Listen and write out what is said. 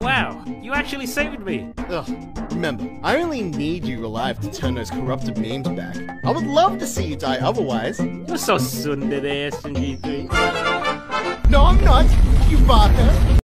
Wow, you actually saved me. Ugh, remember, I only need you alive to turn those corrupted memes back. I would love to see you die otherwise. You're so tsundere, SMG3. No, I'm not, you baka.